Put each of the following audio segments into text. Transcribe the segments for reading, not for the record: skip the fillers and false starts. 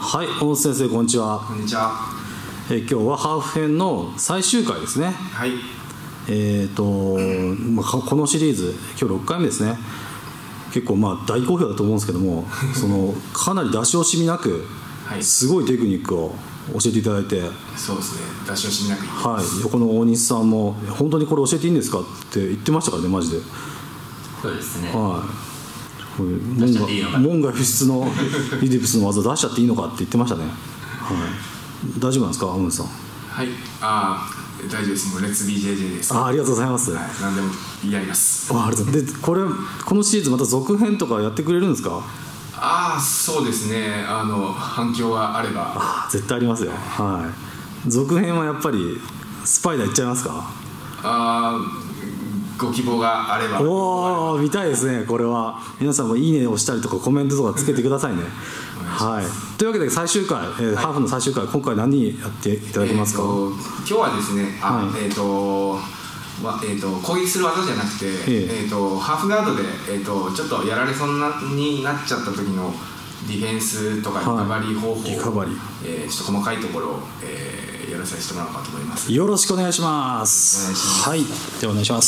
はい、小野先生、こんにちは。 こんにちは。 今日はハーフ編の最終回ですね。 はい。 このシリーズ、今日6回目ですね。結構大好評だと思うんですけどもかなり出し惜しみなく、 はい、 すごいテクニックを教えていただいて。 そうですね、出し惜しみなく。 はい、横の大西さんも本当にこれ教えていいんですかって言ってましたからね、マジで。 そうですね。 はい、門外不出のイディプスの技出しちゃっていいのかって言ってましたね。はい、大丈夫なんですか、小野さん。 はい、大丈夫です。もうレッツ BJJ です。 ありがとうございます。 はい、何でもやります。 ありがとう。で、このシリーズまた続編とかやってくれるんですか？ そうですね。反響があれば。 絶対ありますよ。はい。続編はやっぱりスパイダーいっちゃいますか？ ご希望があれば。 おお、見たいですね。これは皆さんもいいねを押したりとかコメントとかつけてくださいね。はい。というわけで最終回、ハーフの最終回、今回何やっていただけますか？ 今日はですね、攻撃する技じゃなくて、ハーフガードで、ちょっとやられそうになっちゃった時のディフェンスとかリカバリー方法、ちょっと細かいところを、やらせてもらおうかと思います。 よろしくお願いします。はい、ではお願いします。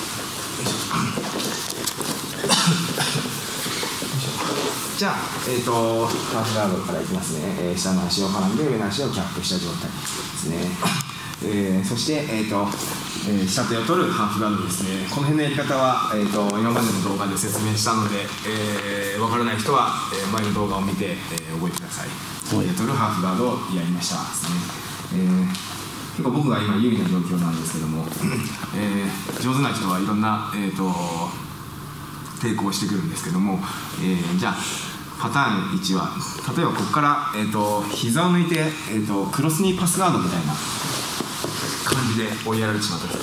じゃあ、ハーフガードからいきますね。下の足をはんで上の足をキャップした状態ですね。そして、下手を取るハーフガードですね。この辺のやり方は、今までの動画で説明したので、分からない人は、前の動画を見て、覚えてください。下手を取るハーフガードをやりましたですね。結構僕が今有利な状況なんですけども、上手な人はいろんな、抵抗してくるんですけども、じゃあパターン1は例えばここから、膝を抜いて、クロスニーパスガードみたいな感じで追いやられてしまったんです。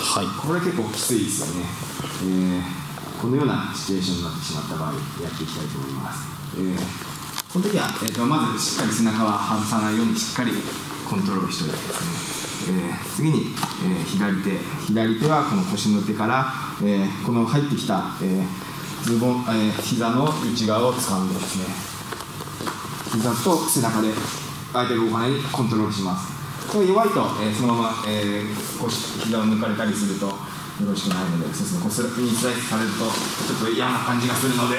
はい、これ結構きついですよね。このようなシチュエーションになってしまった場合やっていきたいと思います。この時は、まずしっかり背中は外さないようにしっかりコントロールしておいてですね、次に、左手はこの腰の手から、この入ってきた、膝の内側を掴んでですね、膝と背中で相手が動かないようにコントロールします。これ弱いと、そのまま、膝を抜かれたりするとよろしくないので、そうですね、こすらにスライスされるとちょっと嫌な感じがするので、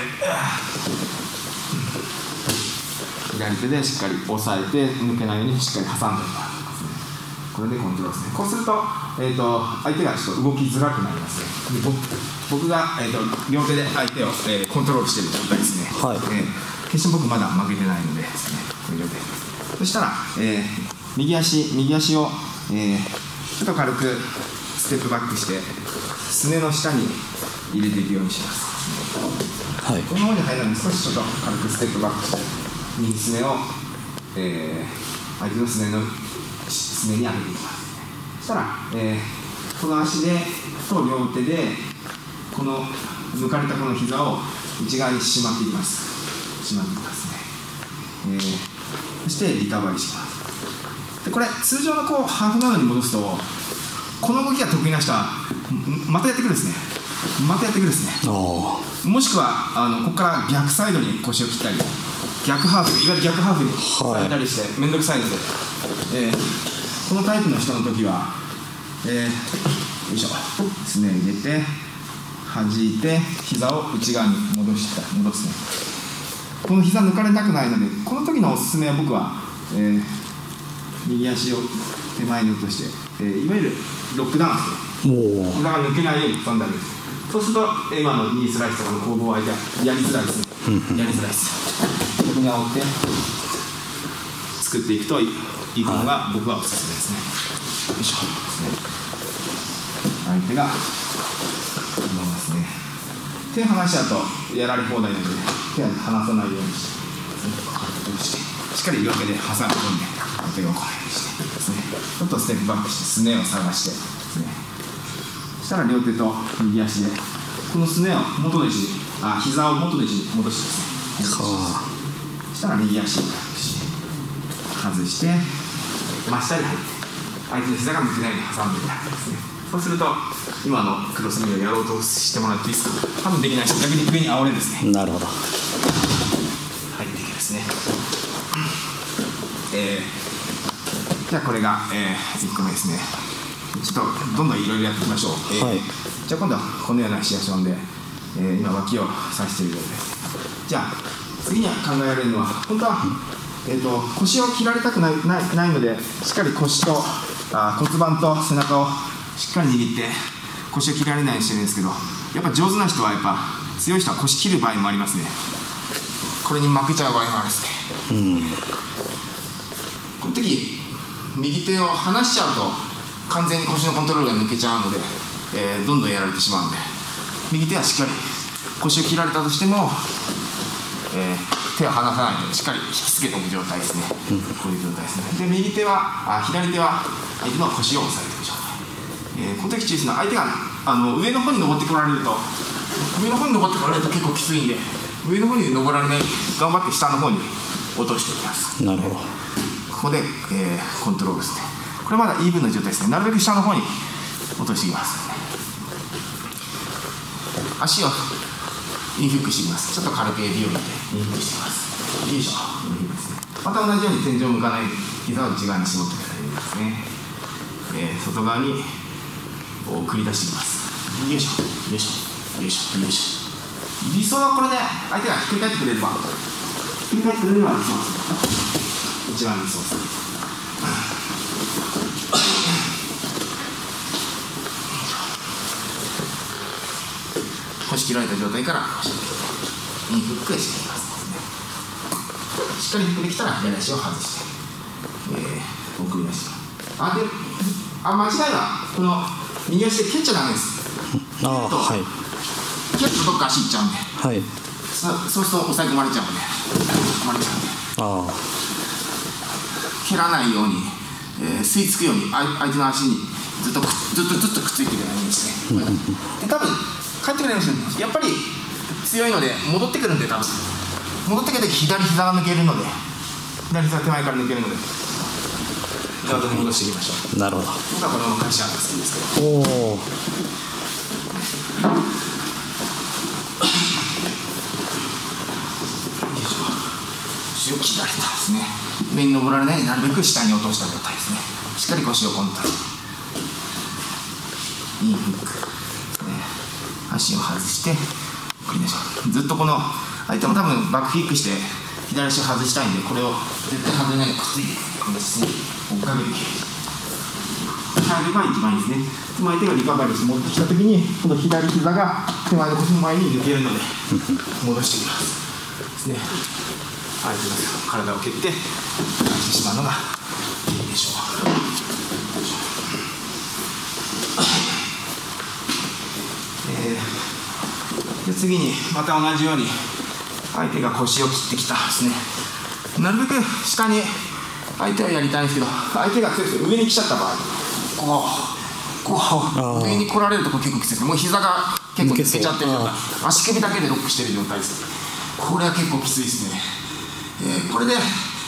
左手でしっかり押さえて抜けないようにしっかり挟んでおきますね。これでコントロールですね。こうすると、相手がちょっと動きづらくなりますね。で僕が、両手で相手を、コントロールしている状態ですね。はい、決して僕まだ負けてないのでですね、両手。そしたら、右足を、ちょっと軽くステップバックしてすねの下に入れていくようにします。はい、このままで入らないので少しちょっと軽くステップバックして右すねを、相手のすねに当てていきます。そしたら、この足と両手でこの抜かれたこの膝を内側にしまっていきます。そしてリカバリーします。でこれ通常のハーフガードに戻すとこの動きが得意な人はまたやってくるんですね。もしくはここから逆サイドに腰を切ったり逆ハーフ、いわゆる逆ハーフにされたりして面倒くさいので、このタイプの人の時は、よいしょ、すね入れて弾いて膝を内側に戻すね。この膝抜かれたくないので、この時のおすすめは僕は、右足を手前に落として、いわゆるロックダウンですね。膝が抜けないように挟んであげる。そうすると今のニースライスとかの攻防相手はやりづらいですね。やりづらいです。ここに煽って作っていくといいのが僕はおすすめですね。よいしょですね。相手が思いますね。手離しちゃうとやられ放題なので手は離さないようにしてしっかり両手で挟み込んで相手がこのようにしてですね。ちょっとステップバックしてすねを探してですね。そしたら両手と右足でこのすねを膝を元の位置に戻してですね。そしたら右足を外して真下に入って相手の膝が向けないように挟んでいたんですね。そうすると今のクロスミーをやろうとしてもらっていいですか？多分できない人、逆に上に煽れるんですね。 なるほど。 入っていけですね。 じゃあこれが、1個目ですね。ちょっとどんどんいろいろやっていきましょう。じゃあ今度はこのようなシチュエーションで、今脇を刺しているようです。じゃあ次に考えられるのは、本当は、腰を切られたくないので、しっかり腰と骨盤と背中をしっかり握って腰を切られないようにしてるんですけど、やっぱ上手な人は強い人は腰切る場合もありますね。これに負けちゃう場合もあるんですね。この時右手を離しちゃうと完全に腰のコントロールが抜けちゃうので、どんどんやられてしまうので、右手はしっかり腰を切られたとしても、手を離さないでしっかり引きつけておく状態ですね。こういう状態ですね。で左手は相手の腰を押さえておく状態。この時注意するのは、相手が上の方に登ってこられると結構きついんで、上の方に登られない、頑張って下の方に落としておきます。 なるほど。 ここで、コントロールですね。これまだイーブンの状態ですね。なるべく下の方に落としていきます。足をインフックしていきます。ちょっと軽くエビを見てインフックしていきます。よいしょ。また同じように天井を向かない、膝を内側に絞ってから入れますね。外側に繰り出していきます。よいしょよいしょよいしょよいしょ。理想はこれで相手がひっくり返ってくれれば理想です。一番理想です。腰切られた状態からインフックしていきます。しっかりフックできたら左足を外して、送り出します。間違いはこの右足で蹴っちゃダメです。蹴るとどっか足いっちゃうんで、そうすると押さえ込まれちゃうんで、蹴らないように、吸い付くように相手の足にずっとくっついてるようなイメージですね。で多分帰ってくれるんですけど、やっぱり強いので戻ってくるんで、戻ってくるとき左膝が抜けるので、左膝が手前から抜けるので、ガードに戻していきましょう。 なるほど。 僕はこのまま返し合うのが好きですけど。腰を切られたですね。上に登られないようになるべく下に落とした状態ですね。しっかり腰をコントロール。インフック。足を外して送り出します。ずっとこの相手も多分バックキックして左足を外したいんで、これを絶対外れないようにくっついてこの姿勢に追っかけていく。入れば一番いいですね。相手がリカバリーして持ってきたときに、この左膝が手前の腰の前に抜けるので戻していきますですね。相手の体を蹴って返してしまうのがいいでしょう。で次にまた同じように相手が腰を切ってきたですね。なるべく下に相手はやりたいんですけど、相手が上に来ちゃった場合、上に来られると結構きついです。もう膝が結構抜けちゃってる状態、足首だけでロックしてる状態です。これは結構きついですね。これでイン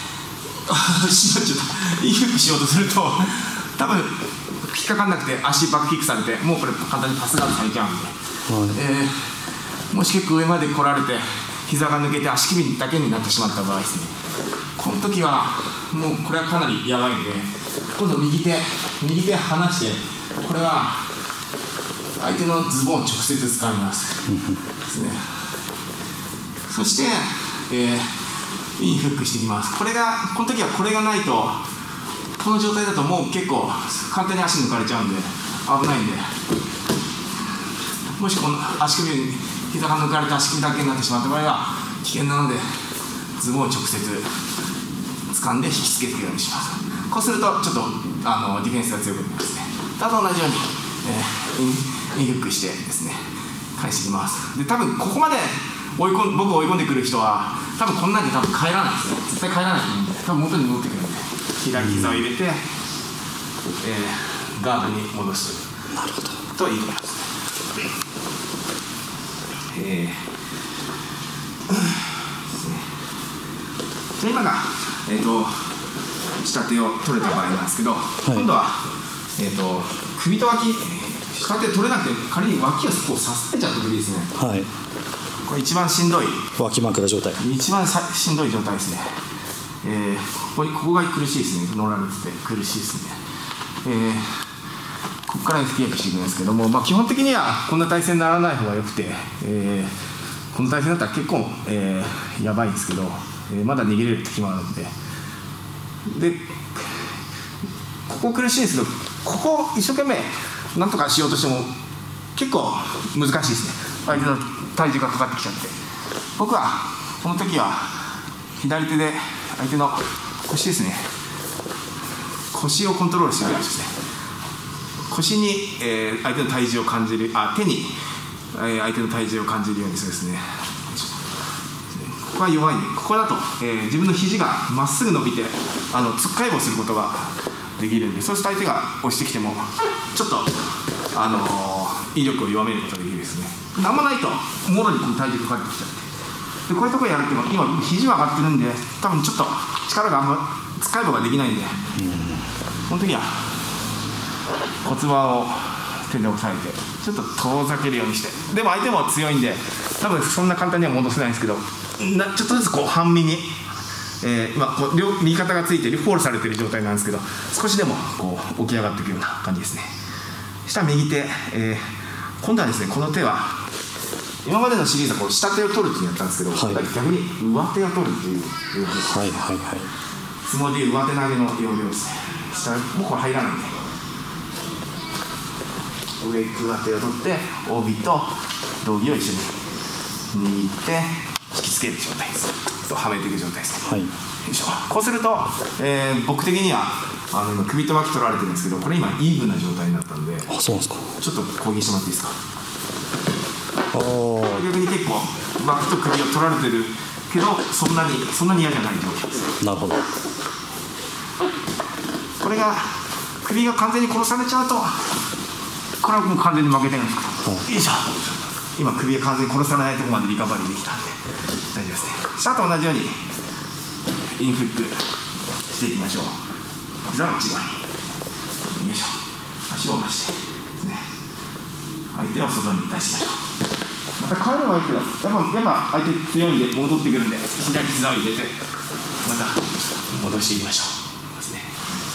フックしようとすると多分引っかかんなくて足バックキックされて、もうこれ簡単にパスガードされちゃうんで、もし結構上まで来られて膝が抜けて足首だけになってしまった場合ですね、この時はもうこれはかなりやばいんで、今度右手離して、これは相手のズボンを直接使いますですね。そして、インフックしていきます。この時はこれがないと、この状態だともう結構簡単に足抜かれちゃうんで危ないんで、もしこの足首に膝が抜かれて足首だけになってしまった場合は危険なので、ズボンを直接掴んで引きつけていくようにします。こうするとちょっとディフェンスが強くなりますね。あと同じように、インフックしてですね返していきます。で多分ここまで僕を追い込んでくる人は多分こんなんで多分帰らないですね。絶対帰らないと思うんで、多分元に戻ってくるんで、左膝を入れて、ガードに戻すといいと思います。じゃあ今が、下手を取れた場合なんですけど、今度は、首と脇、下手取れなくて仮に脇をこう刺されちゃった時ですね。これ一番しんどい、 脇枕状態、 一番しんどい状態ですね。 ここが苦しいですね、乗られてて苦しいですね。ここからスキープしていくんですけども、基本的にはこんな体勢にならない方がよくて、この体勢だったら結構、やばいんですけど、まだ逃げれる時もあるので、ここ苦しいんですけど、ここ一生懸命なんとかしようとしても結構難しいですね。相手の体重がかかってきちゃって、僕はこの時は左手で相手の腰ですね、腰をコントロールしてるんですね。腰に、相手の体重を感じる、手に、相手の体重を感じるようにするですね。ここは弱いんで、ここだと、自分の肘がまっすぐ伸びてつっかい棒することができるんで、そうすると相手が押してきてもちょっと威力を弱めることができるですね。なんもないともろにこの体重かかってきちゃって、でこういうところやるっても今肘は上がってるんで、多分ちょっと力があんまつっかい棒ができないんで、この時は骨盤を手で押さえてちょっと遠ざけるようにして、でも相手も強いんで多分そんな簡単には戻せないんですけど、ちょっとずつこう半身に、今こう右肩がついてフォールされてる状態なんですけど、少しでもこう起き上がっていくような感じですね。そしたら右手、今度はですね、この手は今までのシリーズはこう下手を取るっていうのやったんですけど、逆に上手を取るっていう要領です。相撲でいう上手投げの要領ですね。下もうこれ入らないんで、上手を取って帯と道着を一緒に握って引きつける状態です。とはめていく状態です、よいしょ。こうすると、僕的には今首と脇取られてるんですけど、これ今イーブンな状態になったんで、 そうなんですか。 ちょっと攻撃してもらっていいですか。逆に結構脇と首を取られてるけど、そんなに嫌じゃない状況です。 なるほど。 これが首が完全に殺されちゃうと、これはもう完全に負けてるんですけど、よいしょ。今首が完全に殺されないところまでリカバリーできたんで大丈夫ですね。下と同じようにインフックしていきましょう。膝の内側によいしょ。足を回してですね、相手を外に出しましょう。また変えればいいけど、やっぱ相手強いんで戻ってくるんで、左膝を入れてまた戻していきましょうですね。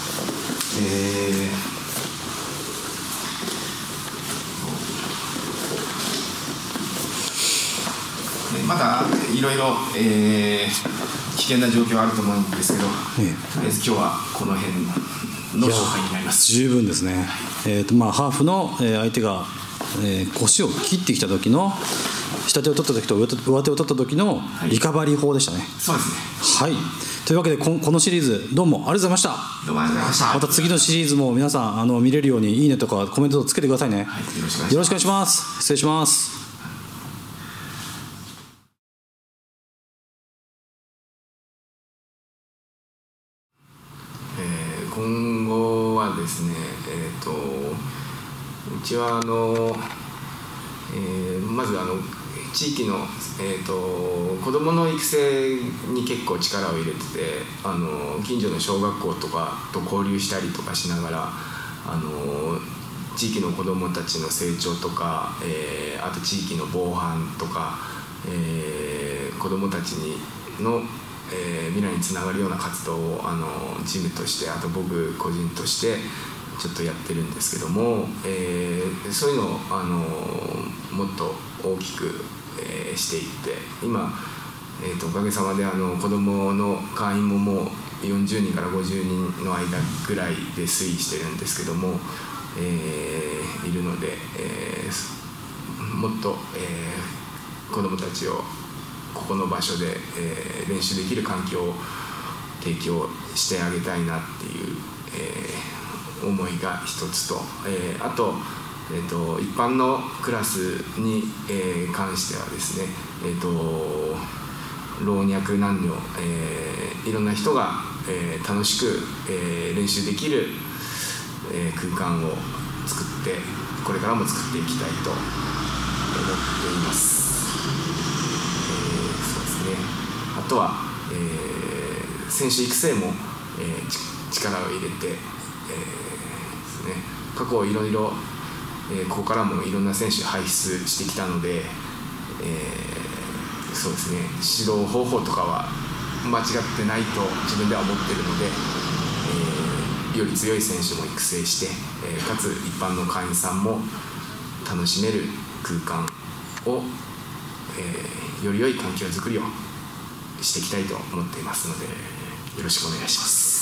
まだいろいろ危険な状況あると思うんですけど、とりあえず今日はこの辺の紹介になります。 十分ですね。ハーフの相手が腰を切ってきた時の下手を取った時と上手を取った時のリカバリー法でしたね。 そうですね。 はい。というわけでこのシリーズどうもありがとうございました。 どうもありがとうございました。 また次のシリーズも皆さん見れるようにいいねとかコメントをつけてくださいね。 よろしくお願いします。失礼します。 今後はですね、うちはまず地域の、子どもの育成に結構力を入れてて、近所の小学校とかと交流したりとかしながら、地域の子どもたちの成長とか、あと地域の防犯とか、子どもたちの未来につながるような活動をチームとして、あと僕個人としてちょっとやってるんですけども、そういうのをもっと大きく、していって、今、おかげさまで子どもの会員ももう40人から50人の間ぐらいで推移してるんですけども、いるので、もっと、子どもたちをここの場所で、練習できる環境を提供してあげたいなっていう、思いが一つと、あと、一般のクラスに、関してはですね、老若男女、いろんな人が、楽しく、練習できる、空間を作ってこれからも作っていきたいと思っています。そうですね。あとは、選手育成も、力を入れて、ですね、過去いろいろ、ここからもいろんな選手輩出してきたので、そうですね、指導方法とかは間違ってないと自分では思っているので、より強い選手も育成して、かつ一般の会員さんも楽しめる空間を、より良い環境づくりをしていきたいと思っていますので、よろしくお願いします。